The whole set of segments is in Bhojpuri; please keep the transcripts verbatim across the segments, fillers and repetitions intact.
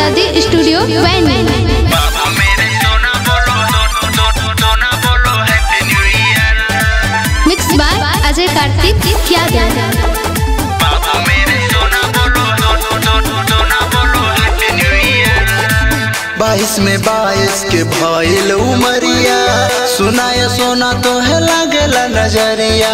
शादी स्टूडियो वैन। Mix by Ajay Kartik Yadav. बाईस में बाईस के भइल उमरिया, सुनाय सोना तो है लागेला नजरिया।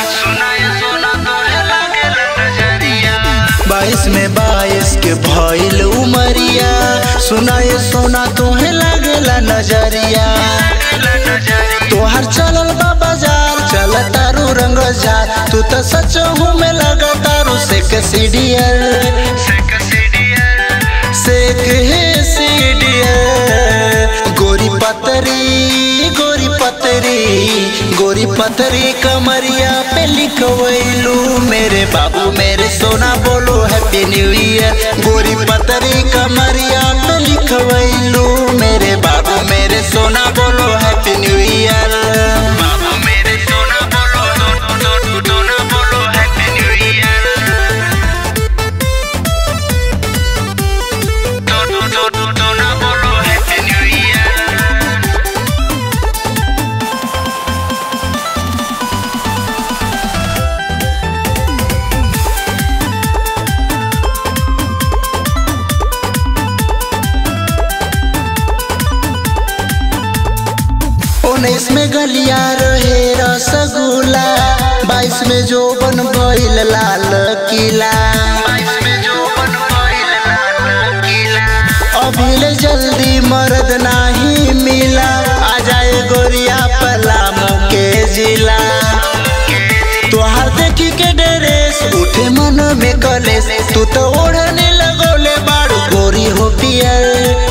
बाईस में बाईस के भइल उमरिया, सुनाय सोना तो है लागेला नजरिया। तोहर चलल बा बाजार, चल तारू रंग झार, तू तो सच हूँ में लगा तारू से सीडियर से गोरी पतरी गोरी पतरी गोरी पतरी कमरिया पे लिखवैलू मेरे बाबू मेरे सोना बोलो हैप्पी न्यू ईयर। गोरी पतरी कमरिया पे लिखवैलू मेरे बाबू मेरे सोना बोलो हैप्पी न्यू ईयर। उन्नीस में गलिया रहे रसगुल्ला, बाईस में जो बन भइल लाल किला। अभी जल्दी मर्द नहीं मिला, आ जाए गोरिया पलामू के जिला। तोहार देखी के ड्रेस उठे मन में कलेस, तू तो ओढ़ने लगोले बाड़ू गोरी हो पियर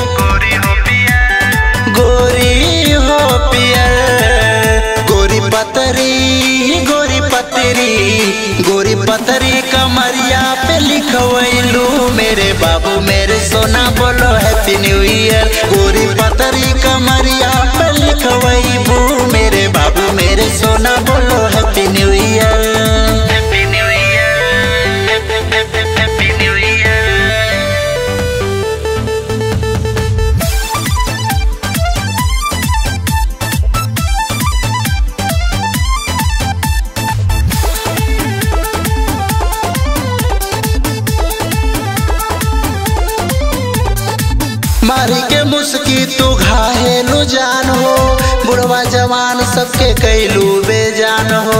गोरी हो पियर। गोरी पतरी गोरी पतरी गोरी पतरी कमरिया पे लिखवैलू मेरे बाबू मेरे सोना बोलो हैप्पी न्यू ईयर। गोरी पतरी कमरिया पे लिखवैबू मेरे बाबू मेरे सोना बोलो हैप्पी न्यू ईयर। मारी के मुस्की तू घायलू जान हो, बुढ़वा जवान सबके कैलू बेजान हो।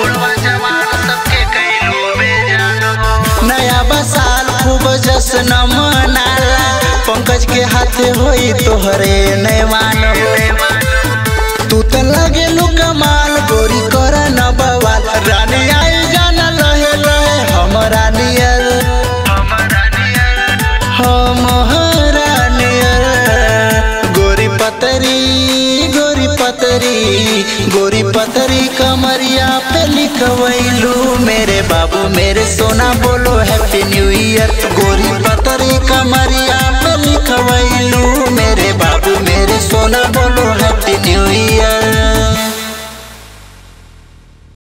नया बसाल खूब जश्न मनाला, पंकज के हाथे होई तोहरे नैवान हो। तू तो लगेलू कमाल गोरी कर न बवाल, रानी आई जाना लहे लहे हमरा नियर हम गोरी पतरी गोरी पतरी कमरिया पे लिखवैलू मेरे बाबू मेरे सोना बोलो है